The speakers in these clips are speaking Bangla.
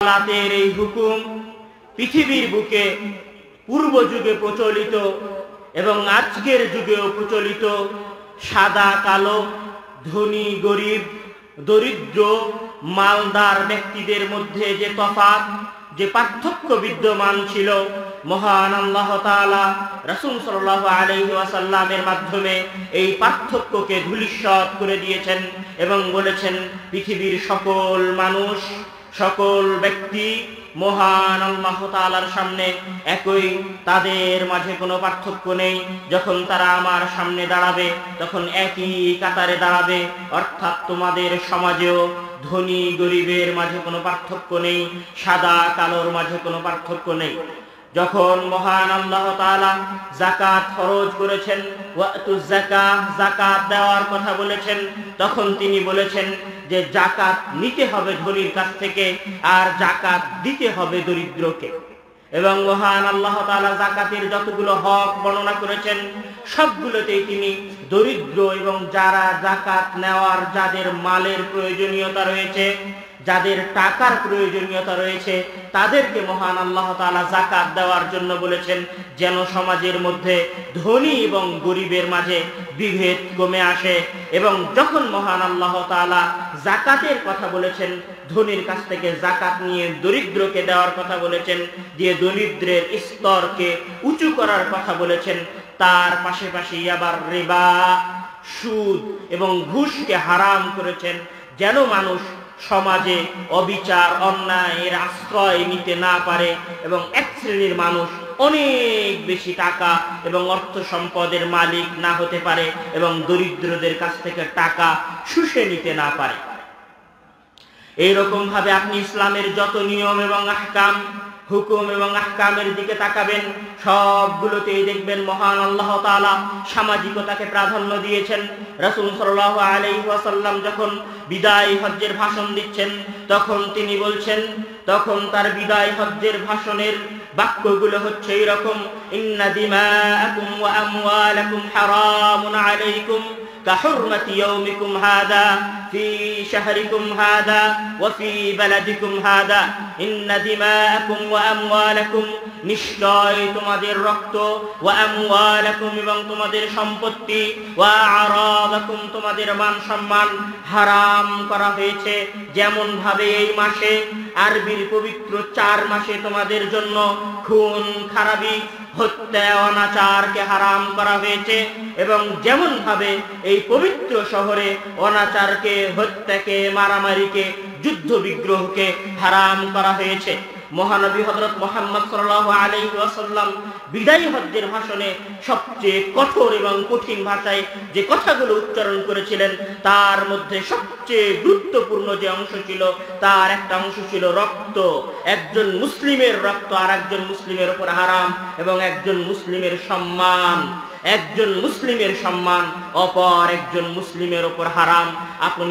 জাকাতের এই হুকুম পৃথিবীর বুকে পূর্ব যুগে প্রচলিত এবং আজকের যুগেও প্রচলিত, সাদা কালো, ধনী গরিব, দরিদ্র মালদার ব্যক্তিদের মধ্যে যে তফাৎ, যে পার্থক্য বিদ্যমান ছিল, মহান আল্লাহ তাআলা রাসূল সাল্লাল্লাহু আলাইহি ওয়াসাল্লামের মাধ্যমে এই পার্থক্যকে ধূলিসাৎ করে দিয়েছেন এবং বলেছেন পৃথিবীর সকল মানুষ, সকল ব্যক্তি মহান আল্লাহ তাআলার সামনে একই, তাদের মাঝে কোনো পার্থক্য নেই। যখন তারা আমার সামনে দাঁড়াবে তখন একই কাতারে দাঁড়াবে, অর্থাৎ তোমাদের সমাজেও ধনী গরিবের মাঝে কোনো পার্থক্য নেই, সাদা কালোর মাঝে কোনো পার্থক্য নেই। যখন মহান আল্লাহ তাআলা যাকাত ফরজ করেছেন, ওয়াতুজ যাকাত, যাকাত দেওয়ার কথা বলেছেন, তখন তিনি বলেছেন যে যাকাত নিতে হবে ধনীর কাছ থেকে আর যাকাত দিতে হবে দরিদ্রকে। এবং মহান আল্লাহ তাআলা যাকাতের যতগুলো হক বর্ণনা করেছেন সবগুলোতেই তিনি দরিদ্র এবং যারা যাকাত নেওয়ার, যাদের মালের প্রয়োজনীয়তা রয়েছে, যাদের টাকার প্রয়োজনীয়তা রয়েছে, তাদেরকে মহান আল্লাহ তাআলা যাকাত দেওয়ার জন্য বলেছেন, যেন সমাজের মধ্যে ধনী এবং গরিবের মাঝে বিভেদ কমে আসে। এবং যখন মহান আল্লাহ তাআলা যাকাতের কথা বলেছেন, ধনীর কাছ থেকে যাকাত নিয়ে দরিদ্রকে দেওয়ার কথা বলেছেন, যে দরিদ্রের স্তরকে উঁচু করার কথা বলেছেন, তার পাশাপাশি আবার রিবা, সুদ এবং ঘুষকে হারাম করেছেন, যেন মানুষ সমাজে অবিচার অন্যায়ের আশ্রয় নিতে না পারে এবং এক শ্রেণীর মানুষ অনেক বেশি টাকা এবং অর্থ সম্পদের মালিক না হতে পারে এবং দরিদ্রদের কাছ থেকে টাকা শুষে নিতে না পারে। এইরকম ভাবে আপনি ইসলামের যত নিয়ম এবং আহকাম, হুকুম এবং আহকামের দিকে তাকাবেন, সবগুলোতেই দেখবেন মহান আল্লাহ তাআলা সামাজিকতাকে প্রাধান্য দিয়েছেন। রাসূল সাল্লাল্লাহু আলাইহি ওয়াসাল্লাম যখন বিদায় হজ্জের ভাষণ দিচ্ছেন তখন তিনি বলছেন, তখন তার বিদায় হজ্জের ভাষণের বাক্যগুলো হচ্ছে এরকম, ইন্না দিমাআকুম ওয়া আমওয়ালাকুম হারামুন আলাইকুম কাহুরমাতি ইয়াউমিকুম হাদা ফি শাহরিকুম হাদা ওয়া ফি বালাদিকুম হাদা। ইন্না দিমাআকুম ওয়া আমওয়ালাকুম, নিশ্চয় তোমাদের রক্ত, ওয়া আমওয়ালাকুম এবং তোমাদের সম্পত্তি, ওয়া আরাদাকুম তোমাদের মান সম্মান হারাম করা হয়েছে। যেমন ভাবে এই মাসে, আরবির পবিত্র 4 মাসে তোমাদের জন্য খুন খারাবি, হত্যা, অনাচারকে হারাম করা হয়েছে, এবং যেমন ভাবে এই পবিত্র শহরে অনাচারকে, হত্যাকে, মারামারিকে, যুদ্ধ বিগ্রহকে হারাম করা হয়েছে। মহানবী হযরত মুহাম্মদ সাল্লাল্লাহু আলাইহি ওয়াসাল্লাম বিদায়ী হজ্জের ভাষণে সবচেয়ে কঠোর এবং কঠিন ভাষায় যে কথাগুলো উচ্চারণ করেছিলেন, তার মধ্যে সবচেয়ে গুরুত্বপূর্ণ যে অংশ ছিল, তার একটা অংশ ছিল রক্ত। একজন মুসলিমের রক্ত আর একজন মুসলিমের উপর হারাম, এবং একজন মুসলিমের সম্মান, একজন মুসলিমের সম্মান অপর একজন মুসলিমের উপর হারাম। আপনি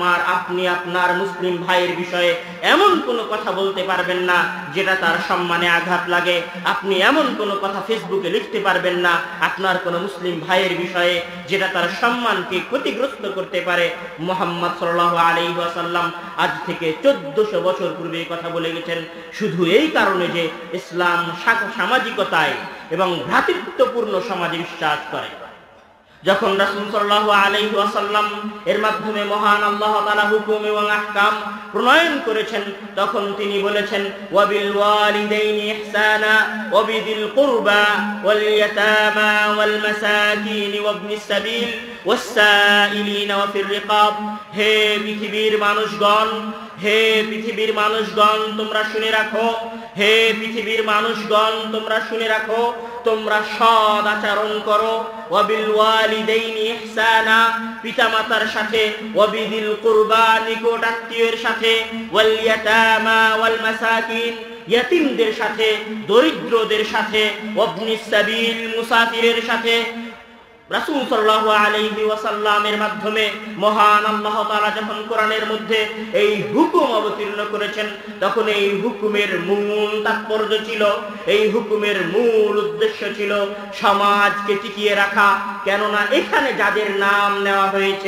আপনার মুসলিম ভাইয়ের বিষয়ে এমন কোনো কথা বলতে পারবেন না যেটা তার সম্মানে আঘাত লাগে। আপনি এমন কোনো কথা ফেসবুকে লিখতে পারবেন না আপনার কোনো মুসলিম ভাইয়ের বিষয়ে যেটা তার সম্মানকে ক্ষতিগ্রস্ত করতে পারে। মুহাম্মদ সাল্লাল্লাহু আলাইহি ওয়াসাল্লাম আজ থেকে 1400 বছর পূর্বে এই কথা বলে গেছেন, শুধু এই কারণে যে ইসলাম সামাজিকতায় এবং ভ্রাতৃত্বপূর্ণ সমাজে বিশ্বাস করে। যখন রাসূল সাল্লাল্লাহু আলাইহি ওয়াসাল্লাম এর মাধ্যমে মহান আল্লাহ তাআলা হুকুম এবং আহকাম প্রণয়ন করেছেন, তখন তিনি বলেছেন, ওয়াবিল ওয়ালিদাইনি ইহসানা ওয়াবিদিল কুরবা ওয়াল ইয়াতামা ওয়াল মাসাকিন ওয়াবনিস সাবিল ওয়াসসাইলিনা ওয়া ফির রিকাব। হে পৃথিবীর মানুষগণ, হে পৃথিবীর মানুষগণ, তোমরা শুনে রাখো, হে পৃথিবীর মানুষগণ, তোমরা শুনে রাখো, তোমরা সৎ আচরণ করো। ওয়াবিল ওয়ালিদাইনি ইহসানা, পিতামাতার সাথে, ওয়াবিদিল কুরবা, নিকট আত্মীয়ের সাথে, ওয়াল ইয়াতামা ওয়াল মাসাকিন, ইয়াতীমদের সাথে, দরিদ্রদের সাথে, ওয়াবনিস সাবিল, মুসাফিরের সাথে। রাসূল সাল্লাল্লাহু আলাইহি ওয়াসাল্লামের মাধ্যমে মহান আল্লাহ তাআলা যখন কোরআনের মধ্যে এই হুকুম অবতীর্ণ করেছেন, তখন এই হুকুমের মূল তাৎপর্য ছিল, এই হুকুমের মূল উদ্দেশ্য ছিল সমাজকে টিকিয়ে রাখা। কেননা এখানে যাদের নাম নেওয়া হয়েছে,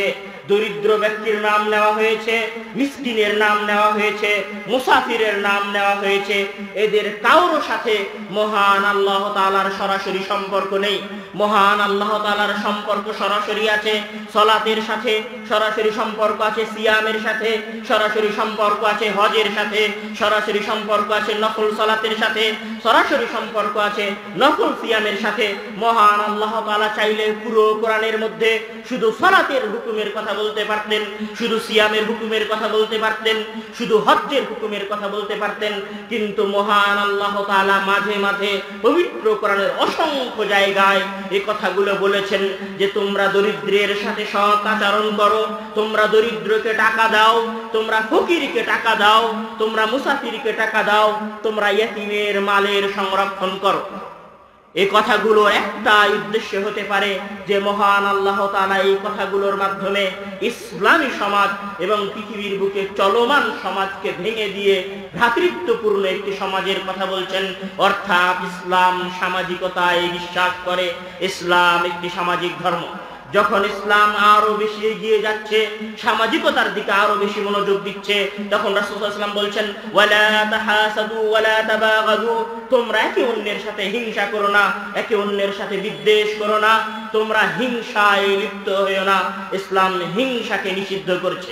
দরিদ্র ব্যক্তির নাম নেওয়া হয়েছে, মিসকিনের নাম নেওয়া হয়েছে, মুসাফিরের নাম নেওয়া হয়েছে। এদের কারোর সাথে মহান আল্লাহ তাআলার সরাসরি সম্পর্ক নেই। মহান আল্লাহ তাআলার সম্পর্ক সরাসরি আছে সালাতের সাথে, সরাসরি সম্পর্ক আছে সিয়ামের সাথে, সরাসরি সম্পর্ক আছে হজের সাথে, সরাসরি সম্পর্ক আছে নফল সালাতের সাথে, সরাসরি সম্পর্ক আছে নফল সিয়ামের সাথে। মহান আল্লাহ তাআলা চাইলে পুরো কোরআনের মধ্যে শুধু সালাতের হুকুমের কথা বলতে পারতেন, শুধু সিয়ামের হুকুমের কথা বলতে পারতেন, শুধু হজ্জের হুকুমের কথা বলতে পারতেন, কিন্তু মহান আল্লাহ তাআলা মাঝে মাঝে পবিত্র কোরআনের অসংখ্য জায়গায় এই কথাগুলো বলেছেন যে তোমরা দরিদ্রের সাথে সৎ আচরণ করো, তোমরা দরিদ্রকে টাকা দাও, তোমরা ফকিরকে টাকা দাও, তোমরা মুসাফিরকে টাকা দাও, তোমরা ইয়েতিমের মালের সংরক্ষণ করো। এই কথাগুলো একটা উদ্দেশ্য হতে পারে যে মহান আল্লাহ তাআলা এই কথাগুলোর মাধ্যমে ইসলামী সমাজ এবং পৃথিবীর বুকে চলমান সমাজকে ভেঙে দিয়ে ভ্রাতৃত্বপূর্ণ একটি সমাজের কথা বলছেন। অর্থাৎ ইসলাম সামাজিকতায় বিশ্বাস করে, ইসলাম একটি সামাজিক ধর্ম। যখন ইসলাম আরো বেশি এগিয়ে যাচ্ছে, সামাজিকতার দিকে আরো বেশি মনোযোগ দিচ্ছে, তখন রাসূল সাল্লাল্লাহু আলাইহি ওয়াসাল্লাম বলছেন ওয়ালা তাহাসাদু ওয়ালা তাবাগাদু, তোমরা একে অন্যের সাথে হিংসা করো না, একে অন্যের সাথে বিদ্বেষ করো না, তোমরা হিংসায় লিপ্ত হইও না। ইসলাম হিংসাকে নিষিদ্ধ করছে।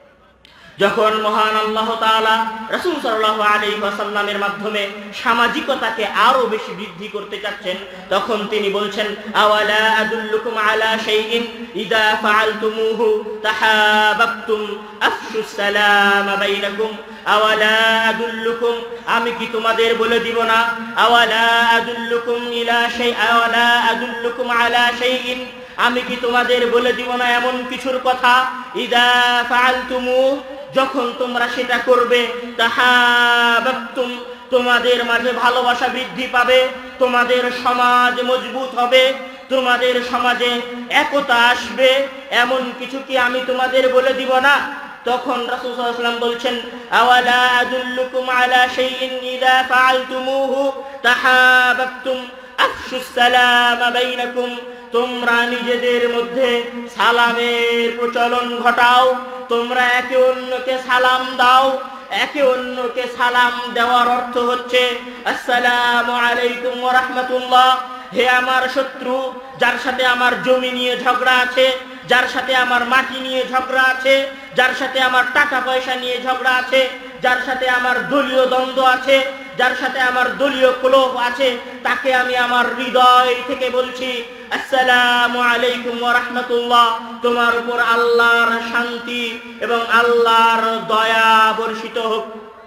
যখন মহান আল্লাহ তাআলা রাসূল সাল্লাল্লাহু আলাইহি ওয়াসাল্লামের মাধ্যমে সামাজিকতাকে আরো বেশি বৃদ্ধি করতে চাচ্ছেন, তখন তিনি বলছেন আওয়ালা আদুল্লুকুম আলা শাইইন ইযা ফাআলতুমুহু তাহাবাবতুম আফশুস সালাম বাইনাকুম। আওয়ালা আদুল্লুকুম, আমি কি তোমাদের বলে দিব না, আওয়ালা আদুল্লুকুম ইলা শাই আওয়ালা আদুল্লুকুম আলা শাইইন, আমি কি তোমাদের বলে দিব না এমন কিছুর কথা, ইযা ফাআলতুমু, যখন তোমরা সেটা করবে, তাহাবাবতুম, তোমাদের মাঝে ভালোবাসা বৃদ্ধি পাবে, তোমাদের সমাজ মজবুত হবে, তোমাদের সমাজে একতা আসবে, এমন কিছু কি আমি তোমাদের বলে দিব না? তখন রাসূল সাল্লাল্লাহু আলাইহি ওয়াসাল্লাম বলছেন আওয়ালা আদুল্লুকুম আলা শাইইন ইযা ফাআলতুমুহু তাহাবাবতুম আফশুস সালাম বাইনাকুম, তোমরা নিজেদের মধ্যে সালামের প্রচলন ঘটাও, তোমরা একে অন্যকে সালাম দাও। একে অন্যকে সালাম দেওয়ার অর্থ হচ্ছে আসসালামু আলাইকুম ওয়া রাহমাতুল্লাহ, হে আমার শত্রু, যার সাথে আমার জমি নিয়ে ঝগড়া আছে, যার সাথে আমার মাটি নিয়ে ঝগড়া আছে, যার সাথে আমার টাকা পয়সা নিয়ে ঝগড়া আছে, যার সাথে আমার দলীয় দ্বন্দ্ব আছে, যার সাথে আমার দলীয় কলহ আছে, তাকে আমি আমার হৃদয় থেকে বলছি আসসালামু আলাইকুম ওয়া রাহমাতুল্লাহ, তোমার উপর আল্লাহর শান্তি এবং আল্লাহর দয়া বর্ষিত হোক।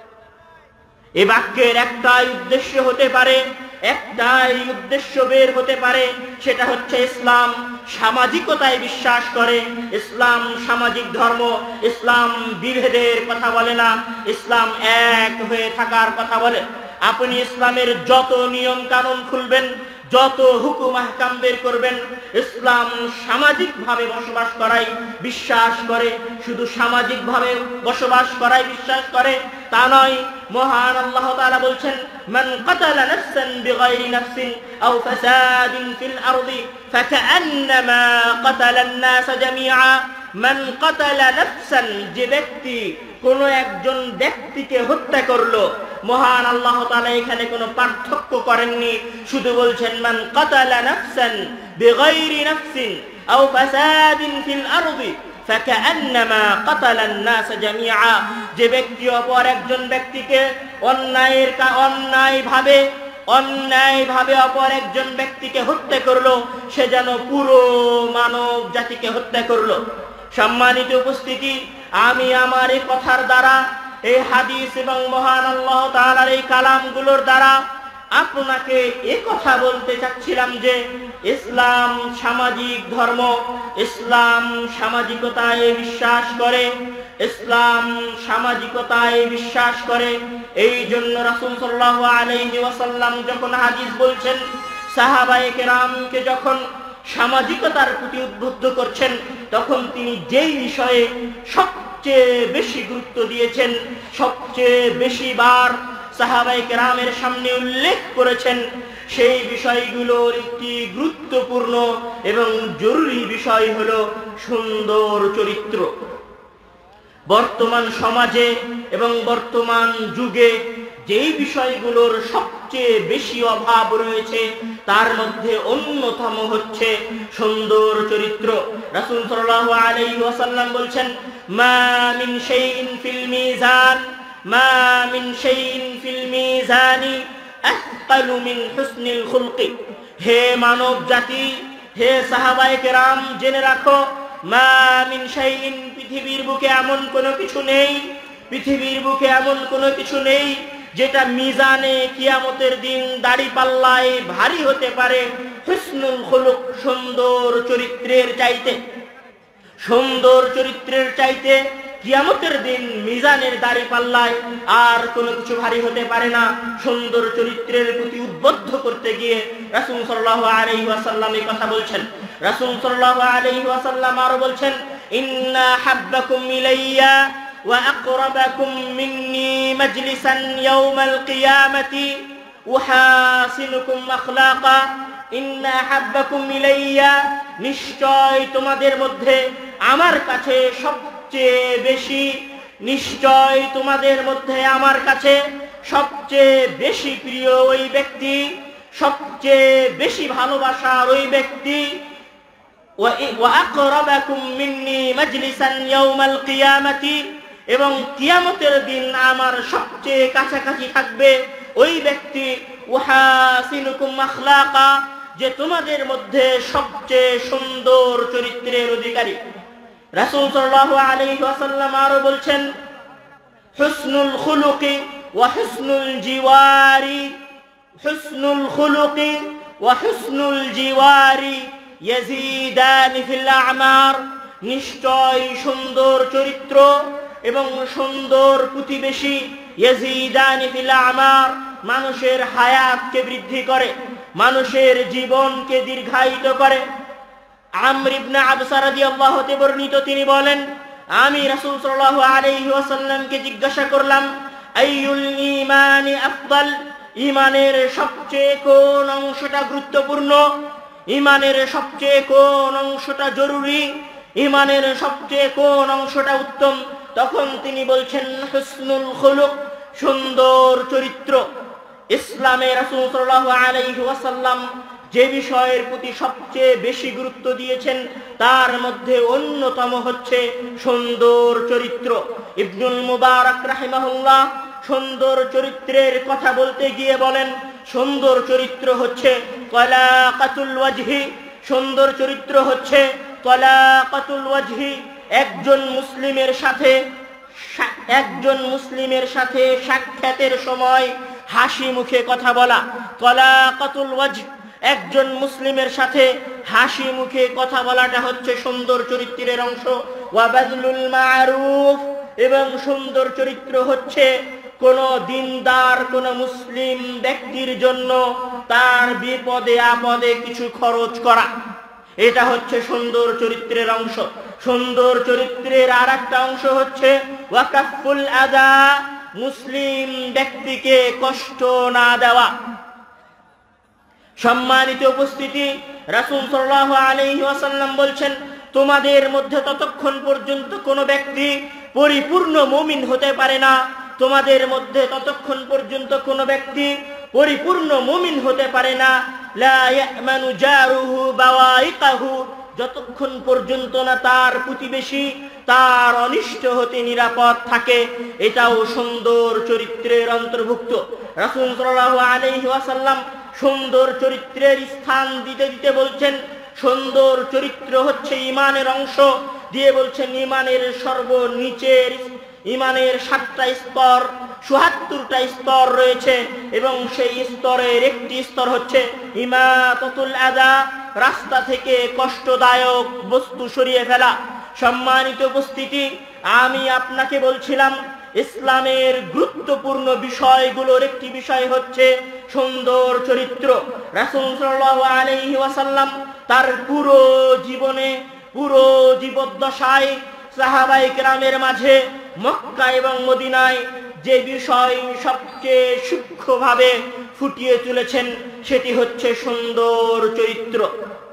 এই বাক্যের একটাই উদ্দেশ্য হতে পারে, একটাই উদ্দেশ্য বের হতে পারে, সেটা হচ্ছে ইসলাম সামাজিকতায় বিশ্বাস করে, ইসলাম সামাজিক ধর্ম, ইসলাম বিভেদের কথা বলে না, ইসলাম এক হয়ে থাকার কথা বলে। আপনি ইসলামের যত নিয়ম কানুন খুলবেন, যত হুকুম আহকাম বের করবেন, ইসলাম সামাজিক ভাবে বসবাস করাই বিশ্বাস করে। শুধু সামাজিক ভাবে বসবাস করাই বিশ্বাস করে তা নয়, মহান আল্লাহ তাআলা বলছেন মান কাতালা নাফসান বিগাইরি নাফসিন আও ফাসাদিন ফিল আরদি ফাকান্নামা কাতালান নাস জামিআ। মান কাতালা নাফসান, যে ব্যক্তি কোন একজন ব্যক্তিকে হত্যা করলো, মহান আল্লাহ তাআলা এখানে কোনো পার্থক্য করেননি, শুধু বলছেন মান কাতালা নাফসান বিগাইরি নাফসিন আও ফাসাদিন ফিল আরদি ফাকান্নামা কাতালান নাস জামিআ। যে ব্যক্তি অপর একজন ব্যক্তিকে অন্যায়ভাবে অপর একজন ব্যক্তিকে হত্যা করলো, সে যেন পুরো মানব জাতিকে হত্যা করলো। সম্মানিত উপস্থিতি, আমি আমার এই কথার দ্বারা, এই হাদিস এবং মহান আল্লাহ তাআলার এই কালামগুলোর দ্বারা আপনাকে এই কথা বলতে চাচ্ছিলাম যে ইসলাম সামাজিক ধর্ম, ইসলাম সামাজিকতায় বিশ্বাস করে, ইসলাম সামাজিকতায় বিশ্বাস করে। এই জন্য রাসূল সাল্লাল্লাহু আলাইহি ওয়াসাল্লাম যখন হাদিস বলছেন, সাহাবায়ে কেরামকে যখন সামাজিকতার প্রতি উদ্বুদ্ধ করছেন, তখন তিনি যেই বিষয়ে সবচেয়ে বেশি গুরুত্ব দিয়েছেন, সবচেয়ে বেশি বার সাহাবায়ে কেরামের সামনে উল্লেখ করেছেন, সেই বিষয়গুলোর একটি গুরুত্বপূর্ণ এবং জরুরি বিষয় হলো সুন্দর চরিত্র। বর্তমান সমাজে এবং বর্তমান যুগে যেই বিষয়গুলোর সবচেয়ে বেশি অভাব রয়েছে তার মধ্যে অন্যতম হচ্ছে সুন্দর চরিত্র। রাসূল সাল্লাল্লাহু আলাইহি ওয়াসাল্লাম বলছেন, মা মিন শাইইন ফিল মিজান, মা মিন শাইইন ফিল মিজানি আথকালু মিন হুসনিল খুলকি। হে মানব জাতি, হে সাহাবায়ে কেরাম, জেনে রাখো, মা মিন শাইইন, পৃথিবীর বুকে এমন কোনো কিছু নেই, পৃথিবীর বুকে এমন কোনো কিছু নেই যেটা মিজানে কিয়ামতের দিন দাড়িপাল্লায় ভারী হতে পারে হুসনুল খুলুক, সুন্দর চরিত্রের চাইতে। সুন্দর চরিত্রের চাইতে কিয়ামতের দিন মিজানের দাড়িপাল্লায় আর কোনো কিছু ভারী হতে পারে না। সুন্দর চরিত্রের প্রতি উদ্বুদ্ধ করতে গিয়ে রাসূল সাল্লাল্লাহু আলাইহি ওয়াসাল্লাম এই কথা বলছেন। রাসূল সাল্লাল্লাহু আলাইহি ওয়াসাল্লাম আরো বলছেন, ইন্না হাব্বাকুম ইলাইয়া ওয়া আকরাবাকুম মিন্নি মাজলিসান ইয়াউমাল কিয়ামাতি উহাসিনুকুম আখলাকা। ইন্না হাব্বাকুম ইলাইয়া, নিশ্চয় তোমাদের মধ্যে আমার কাছে সবচেয়ে বেশি, নিশ্চয় তোমাদের মধ্যে আমার কাছে সবচেয়ে বেশি প্রিয় ওই ব্যক্তি, সবচেয়ে বেশি ভালোবাসার ওই ব্যক্তি, ওয়া আকরাবাকুম মিন্নি মাজলিসান ইয়াউমাল কিয়ামাতি, এবং কিয়ামতের দিন আমার সবচেয়ে কাছাকাছি থাকবে ওই ব্যক্তি, উহাসিনুকুম আখলাকা, যে তোমাদের মধ্যে সবচেয়ে সুন্দর চরিত্রের অধিকারী। রাসূল সাল্লাল্লাহু আলাইহি ওয়াসাল্লাম আরো বলছেন, হুসনুল খুলুকি ওয়া হুসনুল জিওয়ারি, হুসনুল খুলুকি ওয়া হুসনুল জিওয়ারি ইয়াজিদানি ফিল আমার। নিশ্চয় সুন্দর চরিত্র এবং সুন্দর প্রতিবেশী ইয়াজিদানি ফিল আমার, মানুষের হায়াতকে বৃদ্ধি করে, মানুষের জীবনকে দীর্ঘায়িত করে। আমর ইবনে আবসা রাদিয়াল্লাহু তাআলা বর্ণিত, তিনি বলেন, আমি রাসূল সাল্লাল্লাহু আলাইহি ওয়াসাল্লামকে জিজ্ঞাসা করলাম, আইয়ুল ঈমানি আফদাল, ঈমানের সবচেয়ে কোন অংশটা গুরুত্বপূর্ণ, ঈমানের সবচেয়ে কোন অংশটা জরুরি, ঈমানের সবচেয়ে কোন অংশটা উত্তম? তখন তিনি বলছেন, হুসনুল খুলুক, সুন্দর চরিত্র। ইসলামে রাসূল সাল্লাল্লাহু আলাইহি ওয়াসাল্লাম যে বিষয়ের প্রতি সবচেয়ে বেশি গুরুত্ব দিয়েছেন তার মধ্যে অন্যতম হচ্ছে সুন্দর চরিত্র। ইবনুল মুবারক রাহিমাহুল্লাহ সুন্দর চরিত্রের কথা বলতে গিয়ে বলেন, সুন্দর চরিত্র হচ্ছে তালাকাতুল ওয়াজহি, সুন্দর চরিত্র হচ্ছে তালাকাতুল ওয়াজহি, একজন মুসলিমের সাথে সাক্ষাতের সময় হাসি মুখে কথা বলা। তালাকাতুল ওয়াজহ, একজন মুসলিমের সাথে হাসি মুখে কথা বলাটা হচ্ছে সুন্দর চরিত্রের অংশ। ওয়া বাযলুল মা'রুফ, এবং সুন্দর চরিত্র হচ্ছে কোন দিনদার, কোন মুসলিম ব্যক্তির জন্য তার বিপদে আপদে কিছু খরচ করা, এটা হচ্ছে সুন্দর চরিত্রের অংশ। সুন্দর চরিত্রের আরেকটা অংশ হচ্ছে ওয়াকাফুল আযা, মুসলিম ব্যক্তিকে কষ্ট না দেওয়া। সম্মানিত উপস্থিতি, রাসূল সাল্লাল্লাহু আলাইহি ওয়াসাল্লাম বলছেন, তোমাদের মধ্যে ততক্ষণ পর্যন্ত কোনো ব্যক্তি পরিপূর্ণ মুমিন হতে পারে না, তোমাদের মধ্যে ততক্ষণ পর্যন্ত কোনো ব্যক্তি পরিপূর্ণ মুমিন হতে পারে না, লা ইয়ামানু জারুহু বাওয়াইকাহু, যতক্ষণ পর্যন্ত না তার প্রতিবেশী তার অনিষ্ট হতে নিরাপদ থাকে। এটাও সুন্দর চরিত্রের অন্তর্ভুক্ত। রাসূল সাল্লাল্লাহু আলাইহি ওয়াসাল্লাম সুন্দর চরিত্রের স্থান দিতে দিতে বলছেন, সুন্দর চরিত্র হচ্ছে ঈমানের অংশ, দিয়ে বলছেন ঈমানের সর্বনিচের, ঈমানের 7টা স্তর, ৭৪টা স্তর রয়েছে, এবং সেই স্তরের একটি স্তর হচ্ছে ইমাতাতুল আযা, রাস্তা থেকে কষ্টদায়ক বস্তু সরিয়ে ফেলা। সম্মানিত উপস্থিতি, আমি আপনাকে বলছিলাম ইসলামের গুরুত্বপূর্ণ বিষয়গুলোর একটি বিষয় হচ্ছে সুন্দর চরিত্র। রাসূল সাল্লাল্লাহু আলাইহি ওয়াসাল্লাম তার পুরো জীবনে, পুরো জীবদ্দশায় সাহাবায়ে কেরামের মাঝে, মক্কা এবং মদিনায় যে বিষয় সবচেয়ে সূক্ষ্মভাবে ফুটিয়ে তুলেছেন সেটি হচ্ছে সুন্দর চরিত্র।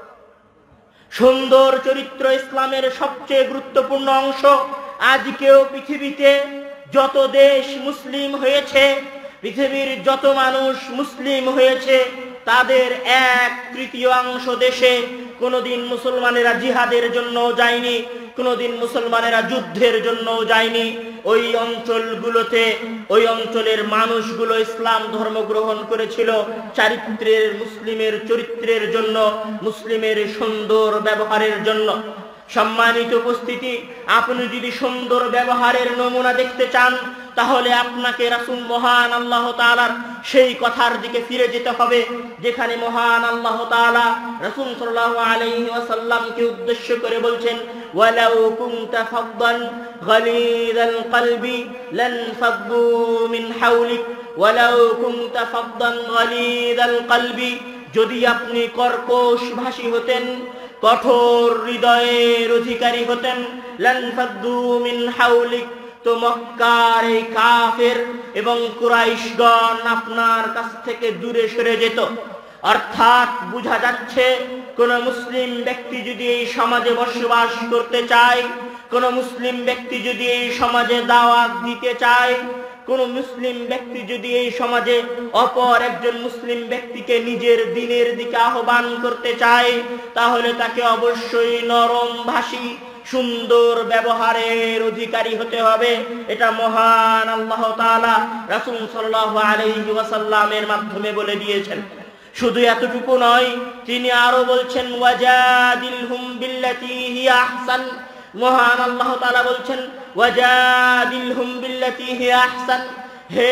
সুন্দর চরিত্র ইসলামের সবচেয়ে গুরুত্বপূর্ণ অংশ। আজকেও পৃথিবীতে যত দেশ মুসলিম হয়েছে, পৃথিবীর যত মানুষ মুসলিম হয়েছে, তাদের 1/3 দেশে কোনোদিন মুসলমানেরা জিহাদের জন্য যায়নি, কোনোদিন মুসলমানেরা যুদ্ধের জন্য যায়নি। ওই অঞ্চলগুলোতে ওই অঞ্চলের মানুষগুলো ইসলাম ধর্ম গ্রহণ করেছিল চারিত্র্যের, মুসলিমের চরিত্রের জন্য, মুসলিমের সুন্দর ব্যবহারের জন্য। সম্মানিত উপস্থিতি, আপনি যদি সুন্দর ব্যবহারের নমুনা দেখতে চান, তাহলে আপনাকে রাসূল মহান আল্লাহ তাআলার সেই কথার দিকে ফিরে যেতে হবে যেখানে মহান আল্লাহ তাআলা রাসূল সাল্লাল্লাহু আলাইহি ওয়াসাল্লামকে উদ্দেশ্য করে বলছেন, ওয়ালাউ কুনতা ফাদদান গালিযাল কলবি লান ফাদ্দু মিন হাওলিক ওয়ালাউ কুনতা ফাদদান গালিযাল কলবি। যদি আপনি কর্কশ ভাষী হতেন, কঠোর হৃদয়ের অধিকারী হতেন, লান ফাদ্দু মিন হাওলিক, তো মক্কার এই কাফের এবং কুরাইশগণ আপনার কাছ থেকে দূরে সরে যেত। অর্থাৎ বোঝা যাচ্ছে, কোন মুসলিম ব্যক্তি যদি এই সমাজে বসবাস করতে চায়, কোন মুসলিম ব্যক্তি যদি এই সমাজে দাওয়াত দিতে চায়, কোন মুসলিম ব্যক্তি যদি এই সমাজে অপর একজন মুসলিম ব্যক্তিকে নিজের দ্বীনের দিকে আহ্বান করতে চায়, তাহলে তাকে অবশ্যই নরম ভাষী, সুন্দর ব্যবহারের অধিকারী হতে হবে। এটা মহান আল্লাহ তাআলা রাসূল সাল্লাল্লাহু আলাইহি ওয়াসাল্লামের মাধ্যমে বলে দিয়েছেন। শুধু এতটুকু নয়, তিনি আরো বলছেন, ওয়াজাদিলহুম বিল্লাতী হিয়া আহসান। মহান আল্লাহ তাআলা বলছেন, ওয়াজাদিলহুম বিল্লাতী হিয়া আহসান। হে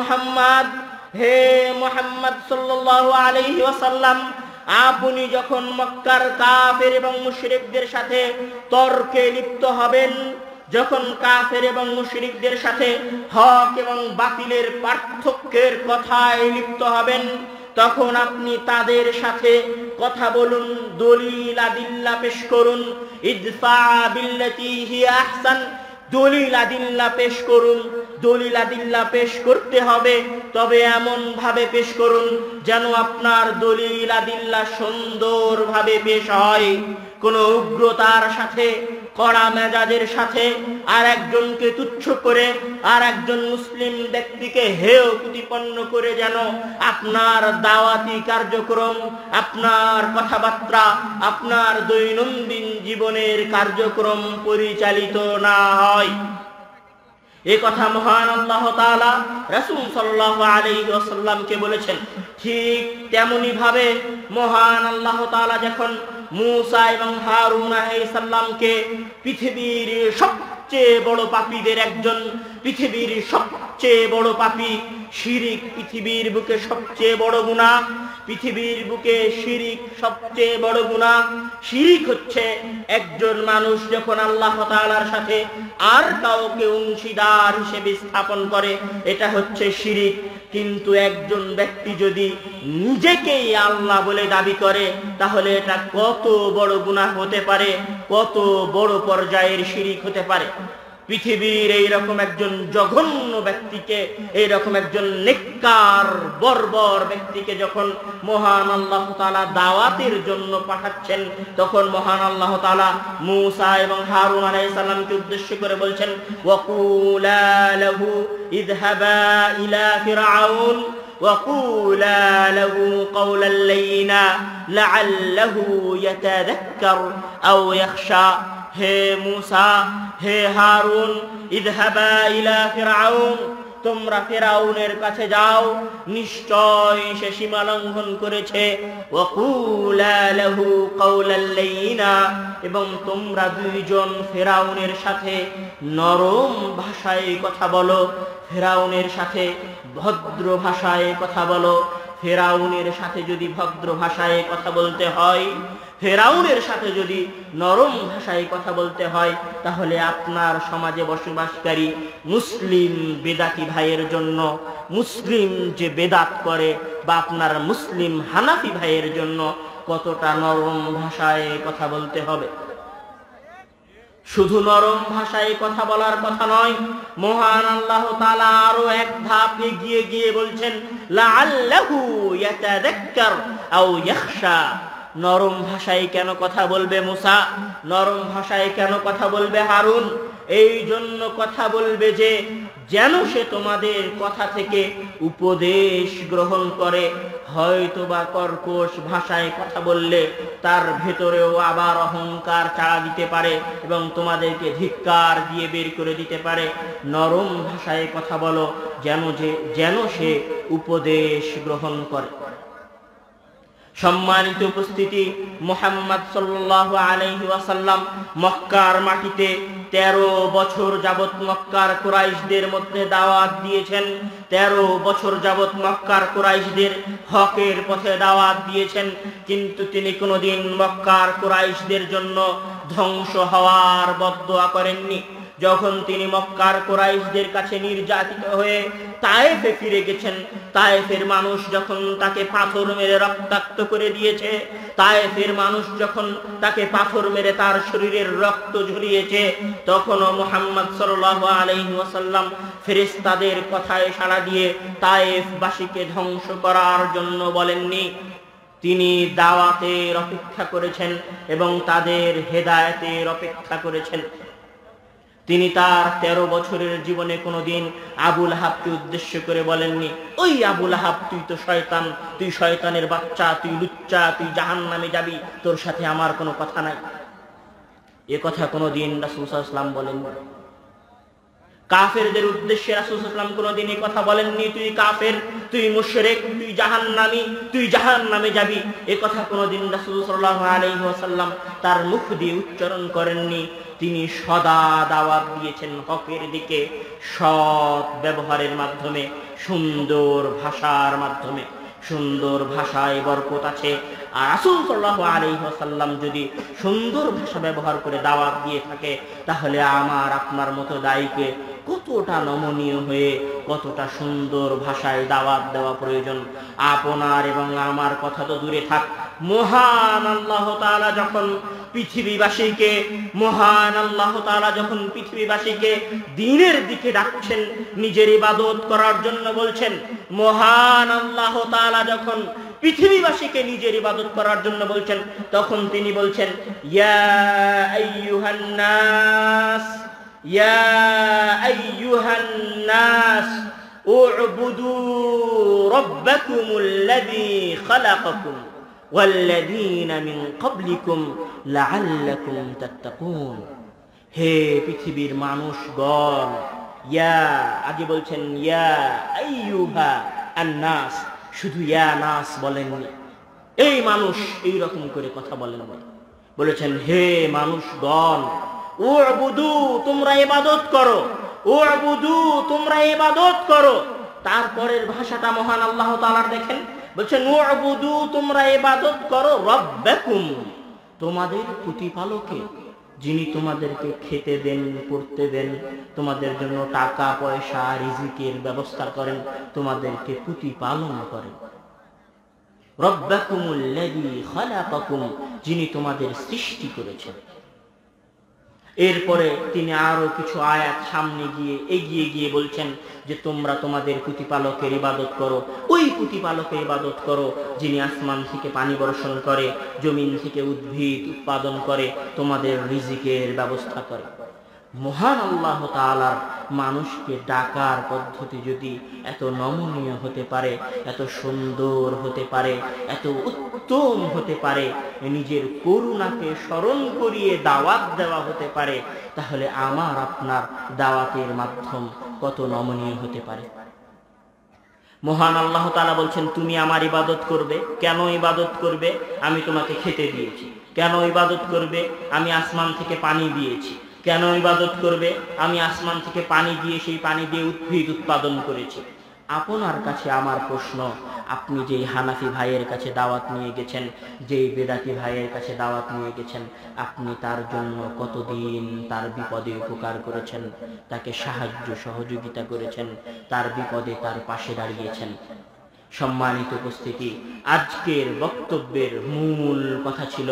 মুহাম্মদ সাল্লাল্লাহু আলাইহি ওয়াসাল্লাম, আপনি যখন মক্কার কাফের এবং মুশরিকদের সাথে তর্কে লিপ্ত হবেন, যখন কাফের এবং মুশরিকদের সাথে হক এবং বাতিলের পার্থক্যের কথায় লিপ্ত হবেন, তখন আপনি তাদের সাথে কথা বলুন, দলিল আদিল্লা পেশ করুন। ইদফা বিল্লাতী হিয়া আহসান, দলিল আদিল্লা পেশ করুন। দলিল আদিল্লা পেশ করতে হবে, তবে এমন ভাবে পেশ করুন যেন আপনার দলিল আদিল্লা সুন্দরভাবে পেশ হয়। কোন উগ্রতার সাথে, কড়া মেজাজের সাথে আর একজনকে তুচ্ছ করে, আর একজন মুসলিম ব্যক্তিকে হেয় প্রতিপন্ন করে যেন আপনার দাওয়াতি কার্যক্রম, আপনার কথাবার্তা, আপনার দৈনন্দিন জীবনের কার্যক্রম পরিচালিত না হয়। এ কথা মহান আল্লাহ তাআলা রাসূল সাল্লাল্লাহু আলাইহি ওয়াসাল্লামকে বলেছেন। ঠিক তেমনি ভাবে মহান আল্লাহ তাআলা যখন মূসা এবং হারুন আলাইহিস সালামকে পৃথিবীর সবচেয়ে বড় পাপীদের একজন, পৃথিবীর সবচেয়ে বড় পাপী, শিরিক পৃথিবীর বুকে সবচেয়ে বড় গুনাহ, পৃথিবীর বুকে শিরিক সবচেয়ে বড় গুনাহ। শিরিক হচ্ছে একজন মানুষ যখন আল্লাহ তাআলার সাথে আর কাউকে অংশীদার হিসেবে স্থাপন করে, এটা হচ্ছে শিরিক। কিন্তু একজন ব্যক্তি যদি নিজেকেই আল্লাহ বলে দাবি করে, তাহলে এটা কত বড় গুনাহ হতে পারে, কত বড় পর্যায়ের শিরিক হতে পারে। পৃথিবীর এইরকম একজন জঘন্য ব্যক্তিকে, এইরকম একজন নেককার বর্বর ব্যক্তিকে যখন মহান আল্লাহ তাআলা দাওয়াতের জন্য পাঠাচ্ছেন, তখন মহান আল্লাহ তাআলা মূসা এবং হারুন আলাইহিস সালামকে উদ্দেশ্য করে বলছেন, ওয়াকুলা লাহু ইযহাবা ইলা ফিরআউন ওয়াকুলা লাহু কওলাল লাইয়িনা লাআল্লাহু ইয়াতাযাক্কার আও ইয়াখশা। হে মূসা, হে হারুন, ইযহাবা ইলা ফিরআউন, তোমরা ফিরআউনের কাছে যাও, নিশ্চয় সে সীমা লঙ্ঘন করেছে। ওয়াকুলা লাহু কওলাল লাইয়িনা, এবং তোমরা দুইজন ফিরআউনের সাথে নরম ভাষায় কথা বলো, ফিরআউনের সাথে ভদ্র ভাষায় কথা বলো। ফিরআউনের সাথে যদি ভদ্র ভাষায় কথা বলতে হয়, ফিরআউনের সাথে যদি নরম ভাষায় কথা বলতে হয়, তাহলে আপনার সমাজে বসবাসকারী মুসলিম বেদাতি ভাইয়ের জন্য, মুসলিম যে বেদাত করে, বা আপনার মুসলিম হানাফি ভাইয়ের জন্য কতটা নরম ভাষায় কথা বলতে হবে। শুধু নরম ভাষায় কথা বলার কথা নয়, মহান আল্লাহ তাআলা আরো এক ধাপ এগিয়ে গিয়ে বলছেন লাআল্লাহু ইয়াতাযাক্কার আও ইয়াখশা। নরম ভাষায় কেন কথা বলবে মুসা, নরম ভাষায় কেন কথা বলবে হারুন? এই জন্য কথা বলবে যে যেন সে তোমাদের কথা থেকে উপদেশ গ্রহণ করে। হয়তোবা কর্কশ ভাষায় কথা বললে তার ভেতরেও আবার অহংকার চাড়া দিতে পারে এবং তোমাদেরকে ধিক্কার দিয়ে বের করে দিতে পারে। নরম ভাষায় কথা বলো যেন সে উপদেশ গ্রহণ করে। সম্মানিত উপস্থিতি, মুহাম্মদ সাল্লাল্লাহু আলাইহি ওয়াসাল্লাম মক্কার মাটিতে 13 বছর যাবত মক্কার কুরাইশদের মধ্যে দাওয়াত দিয়েছেন। 13 বছর যাবত মক্কার কুরাইশদের হকের পথে দাওয়াত দিয়েছেন, কিন্তু তিনি কোনোদিন মক্কার কুরাইশদের জন্য ধ্বংস হওয়ার বদদোয়া করেননি। যখন তিনি মক্কার কুরাইশদের কাছে নির্যাতিত হয়ে তায়েফে ফিরে গেছেন, তায়েফের মানুষ যখন তাকে পাথর মেরে রক্তাক্ত করে দিয়েছে, তায়েফের মানুষ যখন তাকে পাথর মেরে তার শরীরের রক্ত ঝরিয়েছে, তখনও মুহাম্মদ সাল্লাল্লাহু আলাইহি ওয়াসাল্লাম ফেরেশতাদের কথায় সাড়া দিয়ে তায়েফবাসীকে ধ্বংস করার জন্য বলেননি। তিনি দাওয়াতের অপেক্ষা করেছেন এবং তাদের হেদায়েতের অপেক্ষা করেছেন। তিনি তার 13 বছরের জীবনে কোনোদিন আবু লাহাবকে উদ্দেশ্য করে বলেননি, ওই আবু লাহাব, তুই তো শয়তান, তুই শয়তানের বাচ্চা, তুই লুচ্চা, তুই জাহান্নামে যাবি, তোর সাথে আমার কোনো কথা নাই। এ কথা কোনোদিন রাসূল সাল্লাল্লাহু আলাইহি ওয়াসাল্লাম বলেননি। কাফেরদের উদ্দেশ্যে রাসূল সাল্লাল্লাহু আলাইহি ওয়াসাল্লাম কোনোদিন এই কথা বলেননি, তুই কাফের, তুই মুশরিক, তুই জাহান্নামী, তুই জাহান্নামে যাবি। এ কথা কোনোদিন রাসূল সাল্লাল্লাহু আলাইহি ওয়াসাল্লাম তার মুখ দিয়ে উচ্চারণ করেননি। তিনি সদা দাওয়াত দিয়েছেন হকের দিকে, সৎ ব্যবহারের মাধ্যমে, সুন্দর ভাষার মাধ্যমে। সুন্দর ভাষায় বরকত আছে। আর রাসূল সাল্লাল্লাহু আলাইহি ওয়াসাল্লাম যদি সুন্দর ভাষা ব্যবহার করে দাওয়াত দিয়ে থাকে, তাহলে আমার আপনার মতো দায়ীকে কতটা নমনীয় হয়ে কতটা সুন্দর ভাষায় দাওয়াত দেওয়া প্রয়োজন। আপনার এবং আমার কথা তো দূরে থাক, মহান আল্লাহ তাআলা যখন পৃথিবীবাসীকে দ্বীনের দিকে ডাকছেন, নিজের ইবাদত করার জন্য বলছেন, মহান আল্লাহ তাআলা যখন পৃথিবীবাসীকে নিজের ইবাদত করার জন্য বলছেন, তখন তিনি বলছেন ইয়া আইয়ুহান নাস, ইয়া আইয়ুহান নাস উ'বুদু রাব্বাকুমুল্লাযী খালাকাকুম ওয়াল্লাযীনা মিন ক্বাবলিকুম লাআল্লাকুম তাত্তাকুন। হে পৃথিবীর মানুষগণ, ইয়া আগে বলছেন ইয়া আইয়ুহা আন-নাস, শুধু ইয়া নাস বলেননি। এই মানুষ এই রকম করে কথা বলেন, বলেছেন হে মানুষগণ, উ'বুদু, তোমরা ইবাদত করো, উ'বুদু, তোমরা ইবাদত করো। তারপরের ভাষাটা মহান আল্লাহ তাআলার দেখেন, বলছেন উ'বুদু, তোমরা ইবাদত করো রাব্বাকুম, তোমাদের প্রতিপালকে, যিনি তোমাদেরকে খেতে দেন, পড়তে দেন, তোমাদের জন্য টাকা পয়সা রিজিকের ব্যবস্থা করেন, তোমাদেরকে প্রতিপালন করেন। রাব্বাকুমুল্লাযী খালাকাকুম, যিনি তোমাদের সৃষ্টি করেছেন। এরপরে তিনি আরো কিছু আয়াত সামনে এগিয়ে গিয়ে বলছেন যে তোমরা তোমাদের প্রতিপালকের ইবাদত করো, ওই প্রতিপালকের ইবাদত করো যিনি আসমান থেকে পানি বর্ষণ করে, জমিন থেকে উদ্ভিদ উৎপাদন করে, তোমাদের রিজিকের ব্যবস্থা করে। মহান আল্লাহ তাআলার মানুষকে ডাকার পদ্ধতি যদি এত নমনীয় হতে পারে, এত সুন্দর হতে পারে, এত উত্তম হতে পারে, নিজের করুণাকে স্মরণ করিয়ে দাওয়াত দেওয়া হতে পারে, তাহলে আমার আপনার দাওয়াতের মাধ্যম কত নমনীয় হতে পারে। মহান আল্লাহ তাআলা বলছেন তুমি আমার ইবাদত করবে। কেন ইবাদত করবে? আমি তোমাকে খেতে দিয়েছি। কেন ইবাদত করবে? আমি আসমান থেকে পানি দিয়েছি। কেন ইবাদত করবে? আমি আসমান থেকে পানি দিয়ে সেই পানি দিয়ে উদ্ভিদ উৎপাদন করেছি। আপনার কাছে আমার প্রশ্ন, আপনি যেই হানাফি ভাইয়ের কাছে দাওয়াত নিয়ে গেছেন, যেই বেদাতি ভাইয়ের কাছে দাওয়াত নিয়ে গেছেন, আপনি তার জন্য কতদিন তার বিপদে উপকার করেছেন, তাকে সাহায্য সহযোগিতা করেছেন, তার বিপদে তার পাশে দাঁড়িয়েছেন। সম্মানিত উপস্থিতি, আজকের বক্তব্যের মূল কথা ছিল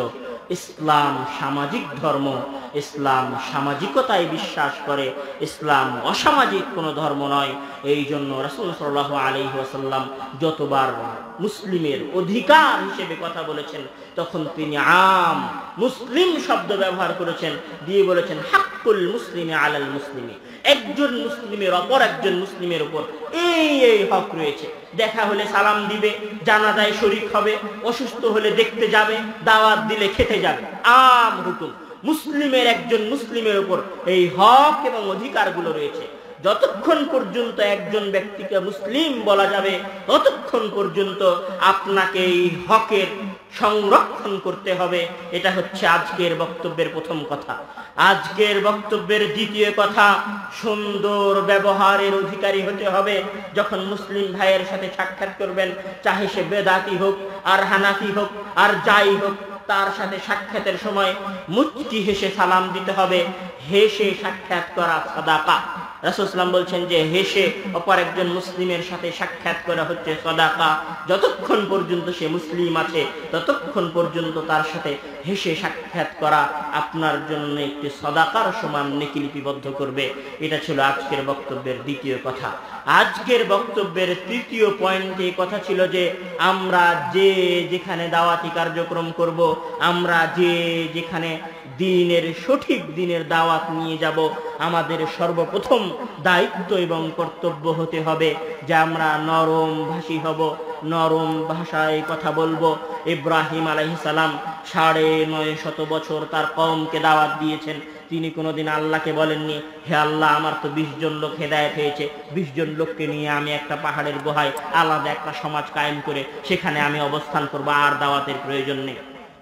ইসলাম সামাজিক ধর্ম, ইসলাম সামাজিকতায় বিশ্বাস করে, ইসলাম অসামাজিক কোনো ধর্ম নয়। এই জন্য রাসূল সাল্লাল্লাহু আলাইহি ওয়াসাল্লাম যতবার মুসলিমের অধিকার হিসেবে কথা বলেছেন তখন তিনি আম মুসলিম শব্দ ব্যবহার করেছেন, দিয়ে বলেছেন হাক্কুল মুসলিমি আলাল মুসলিমি, একজন মুসলিমের অপর একজন মুসলিমের উপর এই হক রয়েছে। দেখা হলে সালাম দিবে, জানাজায় শরীক হবে, অসুস্থ হলে দেখতে যাবে, দাওয়াত দিলে খেতে যাবে। আম হুকুম, মুসলিমের একজন মুসলিমের উপর এই হক এবং অধিকারগুলো রয়েছে। যতক্ষণ পর্যন্ত একজন ব্যক্তিকে মুসলিম বলা যাবে ততক্ষণ পর্যন্ত আপনাকে এই হকের সংরক্ষণ করতে হবে। এটা হচ্ছে আজকের বক্তব্যের প্রথম কথা। আজকের বক্তব্যের দ্বিতীয় কথা, সুন্দর ব্যবহারের অধিকারী হতে হবে। যখন মুসলিম ভাইয়ের সাথে সাক্ষাৎ করবেন, চাহে সে বেদাতি হোক আর হানাফি হোক আর যাই হোক, তার সাথে সাক্ষাতের সময় মুচকি হেসে সালাম দিতে হবে। হেসে সাক্ষাৎ করা সাদাকা। রাসূল সাল্লাল্লাহু আলাইহি ওয়াসাল্লাম বলছেন যে হেসে অপর একজন মুসলিমের সাথে সাক্ষাৎ করা হচ্ছে সাদাকা। যতক্ষণ পর্যন্ত সে মুসলিম আছে ততক্ষণ পর্যন্ত তার সাথে হেসে সাক্ষাৎ করা আপনার জন্য একটি সাদাকার সমান নেকি লিপিবদ্ধ করবে। এটা ছিল আজকের বক্তব্যের দ্বিতীয় কথা। আজকের বক্তব্যের তৃতীয় পয়েন্টে কথা ছিল যে আমরা যে যেখানে দাওয়াতি কার্যক্রম করব, আমরা যে যেখানে দ্বীনের সঠিক দ্বীনের দাওয়াত নিয়ে যাব, আমাদের সর্বপ্রথম দায়িত্ব এবং কর্তব্য হতে হবে যে আমরা নরম ভাষী হব, নরম ভাষায় কথা বলবো। ইব্রাহিম আলাইহিস সালাম ৯৫০ বছর তার কওমকে দাওয়াত দিয়েছেন। তিনি কোনোদিন আল্লাহকে বলেননি, হে আল্লাহ আমার তো ২০ জন লোক হেদায়েত হয়েছে, ২০ জন লোককে নিয়ে আমি একটা পাহাড়ের গুহায় আলাদা একটা সমাজ কায়েম করে সেখানে আমি অবস্থান করবো, আর দাওয়াতের প্রয়োজন নেই।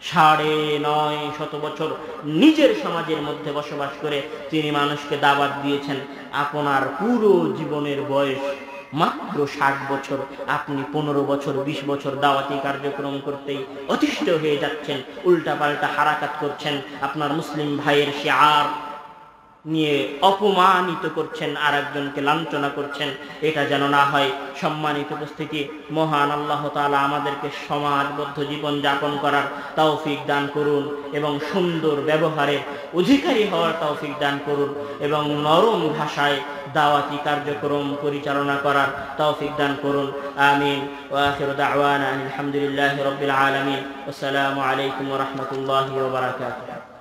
৯৫০ বছর নিজের সমাজের মধ্যে বসবাস করে তিনি মানুষকে দাওয়াত দিয়েছেন। আপনার পুরো জীবনের বয়স মাত্র ৬০ বছর, আপনি ১৫ বছর ২০ বছর দাওয়াতি কার্যক্রম করতেই অতিষ্ঠ হয়ে যাচ্ছেন, উল্টা পাল্টা হারাকাত করছেন, আপনার মুসলিম ভাইয়ের শিআর নিয়ে অপমানিত করছেন, আর একজনকে লাঞ্ছনা করছেন। এটা যেন না হয়। সম্মানিত উপস্থিতি, মহান আল্লাহ তাআলা আমাদেরকে সমাজবদ্ধ জীবন যাপন করার তৌফিক দান করুন এবং সুন্দর ব্যবহারের অধিকারী হওয়ার তৌফিক দান করুন এবং নরম ভাষায় দাওয়াতি কার্যক্রম পরিচালনা করার তৌফিক দান করুন। আমিন। ওয়া আখিরু দাওয়ানা আলহামদুলিল্লাহি রাব্বিল আলামিন। আসসালামু আলাইকুম ওয়া রাহমাতুল্লাহি ওয়া বারাকাতুহু।